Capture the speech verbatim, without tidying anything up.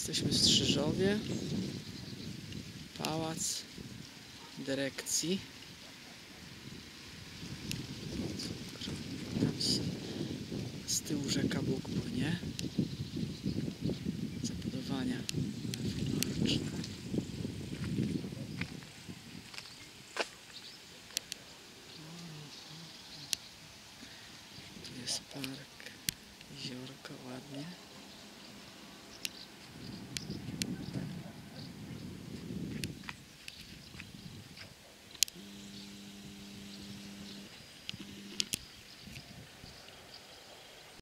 Jesteśmy w Strzyżowie. Pałac Dyrekcji. Tam z, z tyłu rzeka Bóg płynie. Zabudowania reformatoryczne. Tu jest park.